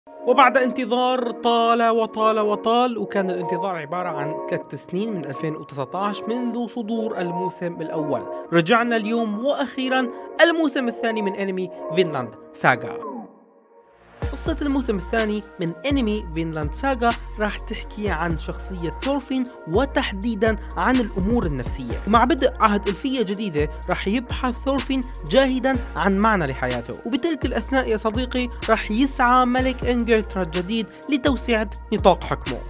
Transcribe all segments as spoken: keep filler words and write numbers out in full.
وبعد انتظار طال وطال وطال، وكان الانتظار عبارة عن ثلاث سنين من ألفين وتسعة عشر منذ صدور الموسم الأول، رجعنا اليوم وأخيرا الموسم الثاني من أنمي فينلاند ساغا. قصة الموسم الثاني من أنمي فينلاند ساغا راح تحكي عن شخصية ثورفين، وتحديدا عن الأمور النفسية. ومع بدء عهد ألفية جديدة راح يبحث ثورفين جاهدا عن معنى لحياته، وبتلك الأثناء يا صديقي راح يسعى ملك إنجلترا الجديد لتوسعة نطاق حكمه.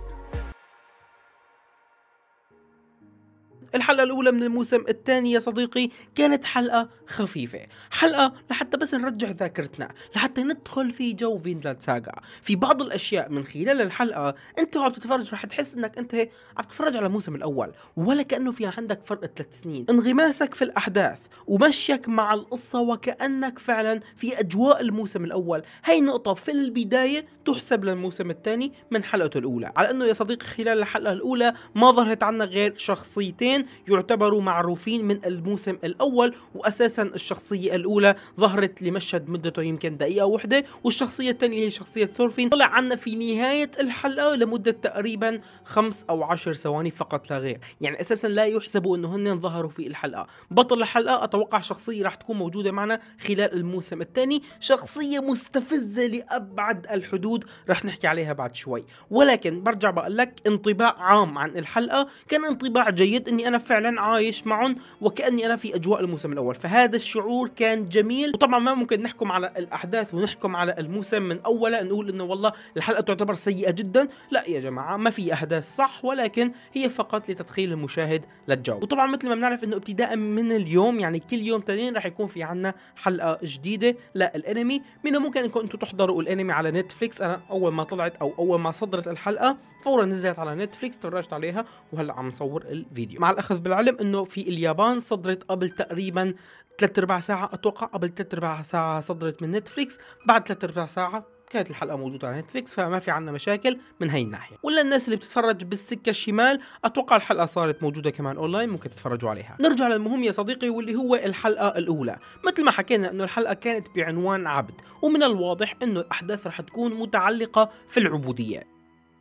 الحلقة الأولى من الموسم الثاني يا صديقي كانت حلقة خفيفة، حلقة لحتى بس نرجع ذاكرتنا، لحتى ندخل في جو فينلاند ساغا. في بعض الأشياء من خلال الحلقة أنت وعم تتفرج رح تحس أنك أنت عم تتفرج على الموسم الأول، ولا كأنه في عندك فرق ثلاث سنين. انغماسك في الأحداث ومشيك مع القصة وكأنك فعلا في أجواء الموسم الأول، هاي نقطة في البداية تحسب للموسم الثاني من حلقته الأولى. على أنه يا صديقي خلال الحلقة الأولى ما ظهرت عنا غير شخصيتين يعتبروا معروفين من الموسم الأول، وأساسا الشخصية الأولى ظهرت لمشهد مدته يمكن دقيقة واحدة، والشخصية الثانية هي شخصية ثورفين طلع عنا في نهاية الحلقة لمدة تقريبا خمس أو عشر ثواني فقط لا غير. يعني أساسا لا يحسبوا أنه هن ظهروا في الحلقة. بطل الحلقة أتوقع شخصية راح تكون موجودة معنا خلال الموسم الثاني، شخصية مستفزة لأبعد الحدود راح نحكي عليها بعد شوي. ولكن برجع بقول لك انطباع عام عن الحلقة كان انطباع جيد، اني انا فعلا عايش معهم وكأني انا في اجواء الموسم الاول، فهذا الشعور كان جميل. وطبعا ما ممكن نحكم على الاحداث ونحكم على الموسم من اوله نقول انه والله الحلقة تعتبر سيئة جدا، لا يا جماعة، ما في احداث صح، ولكن هي فقط لتدخيل المشاهد للجو. وطبعا مثل ما بنعرف انه ابتداء من اليوم يعني كل يوم تانيين راح يكون في عنا حلقة جديدة للانمي، منه ممكن انكم انتم تحضروا الانمي على نتفليكس. انا اول ما طلعت او اول ما صدرت الحلقة فورا نزلت على نتفليكس، تفرجت عليها وهلا عم نصور الفيديو، مع الاخذ بالعلم انه في اليابان صدرت قبل تقريبا ثلاث ارباع ساعة، اتوقع قبل ثلاث ارباع ساعة صدرت من نتفليكس، بعد ثلاث ارباع ساعة كانت الحلقة موجودة على نتفليكس، فما في عنا مشاكل من هاي الناحية. ولا الناس اللي بتتفرج بالسكة الشمال اتوقع الحلقة صارت موجودة كمان اونلاين، ممكن تتفرجوا عليها. نرجع للمهم يا صديقي، واللي هو الحلقة الاولى. مثل ما حكينا انه الحلقة كانت بعنوان عبد، ومن الواضح انه الاحداث رح تكون متعلقة في العبودية.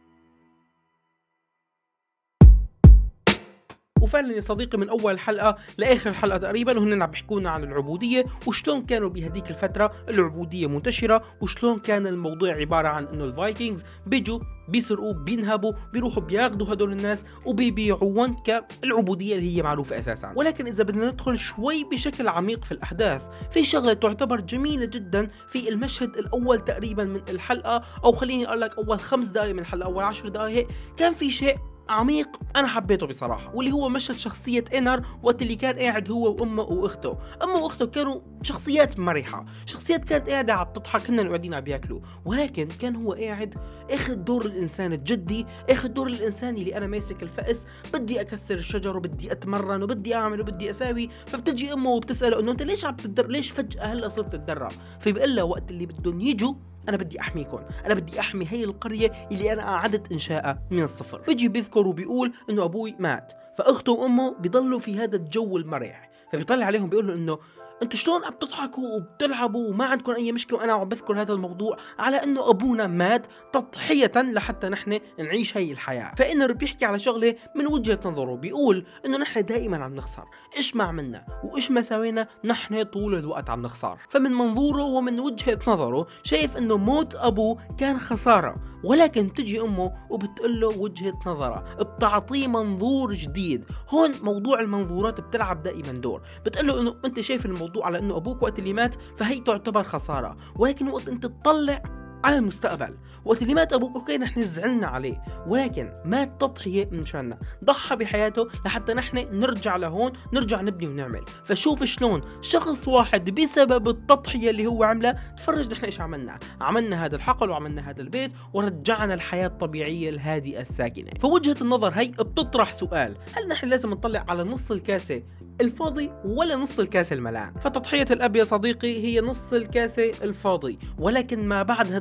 وفعلا يا صديقي من اول حلقه لاخر الحلقه تقريبا وهن عم بيحكوا لنا عن العبوديه، وشلون كانوا بهديك الفتره العبوديه منتشره، وشلون كان الموضوع عباره عن انه الفايكنجز بيجوا بيسرقوا بينهبوا بيروحوا بياخذوا هدول الناس وبيبيعوهم كالعبوديه اللي هي معروفه اساسا. ولكن اذا بدنا ندخل شوي بشكل عميق في الاحداث، في شغله تعتبر جميله جدا في المشهد الاول تقريبا من الحلقه، او خليني اقول لك اول خمس دقائق من الحلقه، اول عشر دقائق كان في شيء عميق انا حبيته بصراحه، واللي هو مشهد شخصيه انر وقت اللي كان قاعد هو وامه واخته. امه واخته كانوا شخصيات مرحه، شخصيات كانت قاعده عم تضحك، هن قاعدين عم بياكلوا، ولكن كان هو قاعد اخذ دور الانسان الجدي، اخذ دور الانسان اللي انا ماسك الفأس، بدي اكسر الشجر وبدي اتمرن وبدي اعمل وبدي اساوي. فبتجي امه وبتساله انه انت ليش عم تتدرب، ليش فجاه هلا صرت تتدرب؟ فبيقول لها وقت اللي بدهم يجوا انا بدي احميكم، انا بدي احمي هي القريه اللي انا اعدت انشائها من الصفر. بيجي بيذكر وبيقول انه ابوي مات، فاخته وامه بيضلوا في هذا الجو المرح، فبيطلع عليهم بيقول له انه انتوا شلون عم تضحكوا وبتلعبوا وما عندكم اي مشكله، وانا عم بذكر هذا الموضوع على انه ابونا مات تضحيه لحتى نحن نعيش هي الحياه. فانر بيحكي على شغله من وجهه نظره، بيقول انه نحن دائما عم نخسر، ايش ما عملنا وايش ما سوينا نحن طول الوقت عم نخسر. فمن منظوره ومن وجهه نظره شايف انه موت ابوه كان خساره، ولكن تجي امه وبتقول له وجهه نظرها، بتعطيه منظور جديد. هون موضوع المنظورات بتلعب دائما دور، بتقول له انه انت شايف الموضوع على انه ابوك وقت اللي مات فهي تعتبر خساره، ولكن وقت انت تطلع على المستقبل، وقت اللي مات ابوك اوكي نحن زعلنا عليه، ولكن مات تضحيه من شاننا، ضحى بحياته لحتى نحن نرجع لهون، نرجع نبني ونعمل. فشوف شلون شخص واحد بسبب التضحيه اللي هو عملها، تفرج نحن ايش عملنا، عملنا هذا الحقل وعملنا هذا البيت ورجعنا الحياه الطبيعيه الهادئه الساكنه. فوجهه النظر هي بتطرح سؤال، هل نحن لازم نطلع على نص الكاسه الفاضي ولا نص الكاسه الملان؟ فتضحيه الاب يا صديقي هي نص الكاسه الفاضي، ولكن ما بعد هذا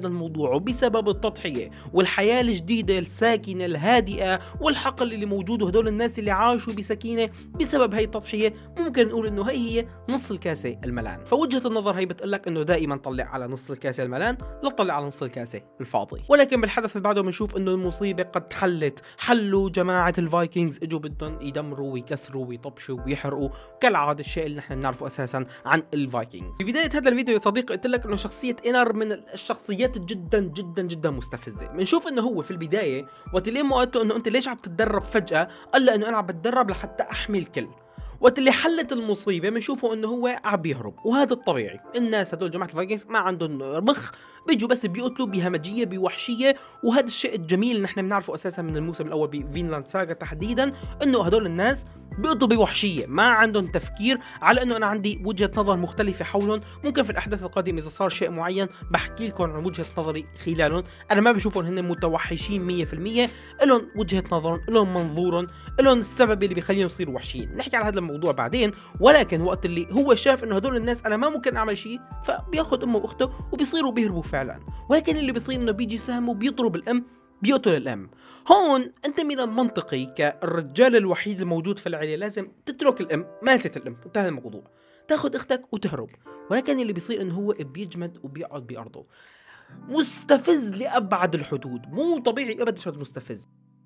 الموضوع، وبسبب التضحية والحياة الجديدة الساكنة الهادئة والحقل اللي موجود وهدول الناس اللي عاشوا بسكينة بسبب هي التضحية، ممكن نقول انه هي هي نص الكاسة الملان. فوجهة النظر هي بتقلك انه دائما طلع على نص الكاسة الملان، لا تطلع على نص الكاسة الفاضي. ولكن بالحدث اللي بعده بنشوف انه المصيبة قد حلت، حلوا جماعة الفايكنجز، اجوا بدهم يدمروا ويكسروا ويطبشوا ويحرقوا كالعادة، الشيء اللي نحن بنعرفه اساسا عن الفايكنجز. في بداية هذا الفيديو يا صديقي قلت لك انه شخصية إنر من الشخصيات جدا جدا جدا مستفزة. بنشوف انه هو في البداية وقت اللي امه قالت له انه انت ليش عم تتدرب فجأة، قال له انه انا عم بتدرب لحتى احمي الكل. وقت اللي حلت المصيبة بنشوفه انه هو عم يهرب، وهذا الطبيعي، الناس هدول جماعة الفايكنجز ما عندهم مخ، بيجوا بس بيقتلوا بهمجية بوحشية. وهذا الشيء الجميل اللي نحن بنعرفه اساسا من الموسم الاول بفينلاند ساغا تحديدا، انه هدول الناس بيقضوا بوحشيه، ما عندهم تفكير على انه انا عندي وجهه نظر مختلفه حولهم. ممكن في الاحداث القادمه اذا صار شيء معين بحكي لكم عن وجهه نظري خلالهم. انا ما بشوفهم هن متوحشين مية بالمية، لهم وجهه نظرهم، لهم منظورهم، لهم السبب اللي بيخليهم يصيروا وحشيين. نحكي على هذا الموضوع بعدين. ولكن وقت اللي هو شاف انه هدول الناس انا ما ممكن اعمل شيء، فبياخذ امه واخته وبيصيروا بيهربوا فعلا. ولكن اللي بيصير انه بيجي سهم وبيضرب الام، بيقتل الام. هون انت من المنطقي كالرجال الوحيد الموجود في العيله لازم تترك الام، ماتت الام، انتهى الموضوع، تاخذ اختك وتهرب. ولكن اللي بيصير انه هو بيجمد وبيقعد بارضه. مستفز لابعد الحدود، مو طبيعي ابدا، شد مستفز.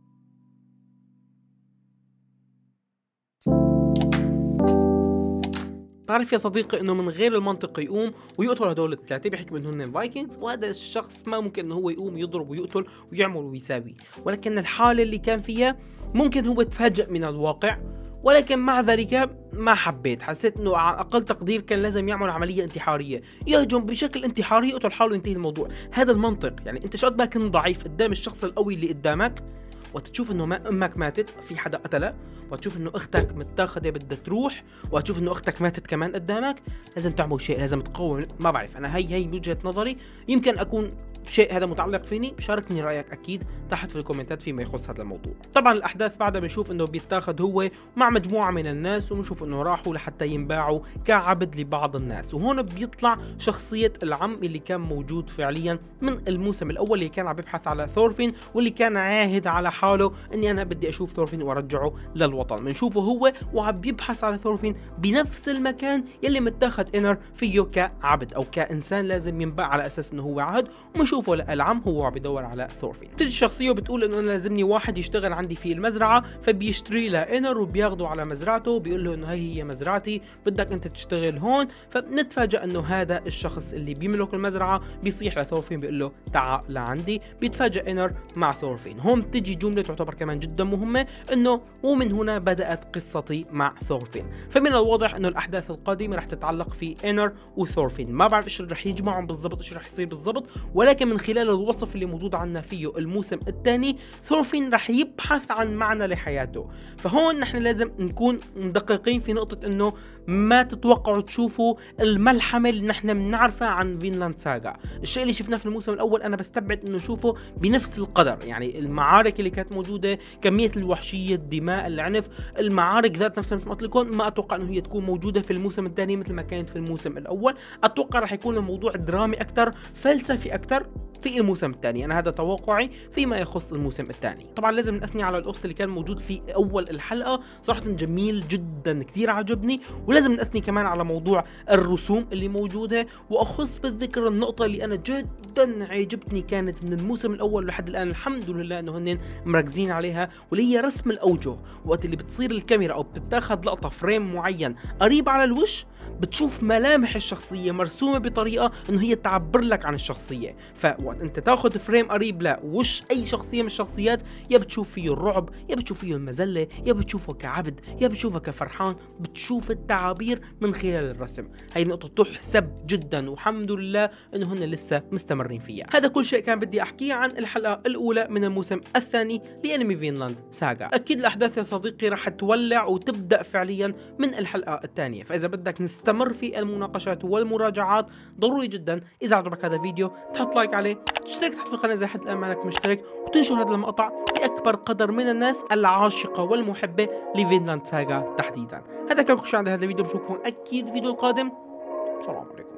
تعرف يا صديقي انه من غير المنطق يقوم ويقتل هدول الثلاثه، بيحكي انهم الفايكنجز، وهذا الشخص ما ممكن انه هو يقوم يضرب ويقتل ويعمل ويساوي. ولكن الحاله اللي كان فيها ممكن هو تفاجأ من الواقع، ولكن مع ذلك ما حبيت، حسيت انه على اقل تقدير كان لازم يعمل عمليه انتحاريه، يهجم بشكل انتحاري يقتل حاله وينتهي الموضوع. هذا المنطق، يعني انت شو قد ما كنت ضعيف قدام الشخص القوي اللي قدامك، وتشوف انه ما امك ماتت في حدا قتلها، وتشوف انه اختك متاخده بدها تروح، وتشوف انه اختك ماتت كمان قدامك، لازم تعمل شيء، لازم تقوم. ما بعرف، انا هي هي وجهه نظري، يمكن اكون شيء هذا متعلق فيني. شاركني رايك اكيد تحت في الكومنتات فيما يخص هذا الموضوع. طبعا الاحداث بعدها بنشوف انه بيتاخذ هو مع مجموعه من الناس، وبنشوف انه راحوا لحتى ينباعوا كعبد لبعض الناس. وهون بيطلع شخصيه العم اللي كان موجود فعليا من الموسم الاول، اللي كان عم يبحث على ثورفين، واللي كان عاهد على حاله اني انا بدي اشوف ثورفين وارجعه للوطن. بنشوفه هو وعم يبحث على ثورفين بنفس المكان يلي متاخذ إنر فيه كعبد او كانسان لازم ينباع على اساس انه هو عهد. وبنشوفه العم هو عم بدور على ثورفين. بتجي الشخصيه وبتقول انه انا لازمني واحد يشتغل عندي في المزرعه، فبيشتري له إنر وبياخده على مزرعته وبيقول له انه هي هي مزرعتي، بدك انت تشتغل هون. فبنتفاجئ انه هذا الشخص اللي بيملك المزرعه بيصيح لثورفين بيقول له تعال لعندي. بيتفاجئ إنر مع ثورفين. هون بتجي جمله تعتبر كمان جدا مهمه، انه ومن هنا بدات قصتي مع ثورفين. فمن الواضح انه الاحداث القادمه رح تتعلق في إنر وثورفين. ما بعرف ايش رح يجمعهم بالضبط، ايش رح يصير بالضبط، ولكن من خلال الوصف اللي موجود عنا فيه الموسم الثاني، ثورفين رح يبحث عن معنى لحياته. فهون نحن لازم نكون مدققين في نقطة انه ما تتوقعوا تشوفوا الملحمة اللي نحن بنعرفها عن فينلاند ساغا. الشيء اللي شفناه في الموسم الاول انا بستبعد انه نشوفه بنفس القدر، يعني المعارك اللي كانت موجودة، كمية الوحشية، الدماء، العنف، المعارك ذات نفسها مثل ما قلت لكم، ما اتوقع انه هي تكون موجودة في الموسم الثاني مثل ما كانت في الموسم الاول. اتوقع رح يكون الموضوع درامي اكثر، فلسفي اكثر في الموسم الثاني. انا هذا توقعي فيما يخص الموسم الثاني. طبعا لازم نثني على القصة اللي كان موجود في اول الحلقة، صراحة جميل جدا، كثير عجبني. ولازم نثني كمان على موضوع الرسوم اللي موجودة، واخص بالذكر النقطة اللي انا جدا عجبتني كانت من الموسم الاول لحد الان، الحمد لله انه هن مركزين عليها، واللي هي رسم الاوجه. وقت اللي بتصير الكاميرا او بتتاخذ لقطة فريم معين قريب على الوش، بتشوف ملامح الشخصية مرسومة بطريقة انه هي تعبر لك عن الشخصية. فوقت انت تاخذ فريم قريب لوش اي شخصية من الشخصيات، يا بتشوف فيه الرعب، يا بتشوف فيه المذلة، يا بتشوفه كعبد، يا بتشوفه كفرحان، بتشوف التعابير من خلال الرسم. هاي نقطة تحسب جدا، والحمد لله انه هن لسه مستمرين فيها. هذا كل شيء كان بدي احكيه عن الحلقة الاولى من الموسم الثاني لانمي فينلاند ساغا. اكيد الاحداث يا صديقي راح تولع وتبدا فعليا من الحلقة الثانية، فاذا بدك نستمر في المناقشات والمراجعات ضروري جدا اذا عجبك هذا الفيديو تحط لايك عليه، تشترك تحت في القناة اذا حد الان مالك مشترك، وتنشر هذا المقطع لاكبر قدر من الناس العاشقة والمحبة لفينلاند ساغا تحديدا. هذا كان كل شيء عند هذا الفيديو، بشوفكم اكيد الفيديو القادم. السلام عليكم.